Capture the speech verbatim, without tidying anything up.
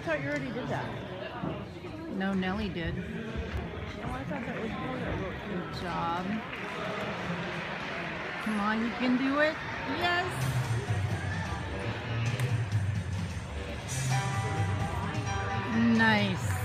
thought you already did that. No, Nelly did. Oh, I thought that was more that wrote Good job. Come on, you can do it. Yes. Nice.